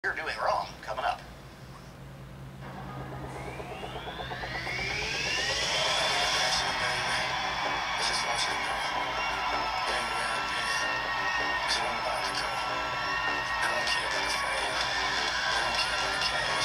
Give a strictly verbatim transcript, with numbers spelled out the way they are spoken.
You're doing wrong coming up. I don't care about the fame. I don't care about the cash.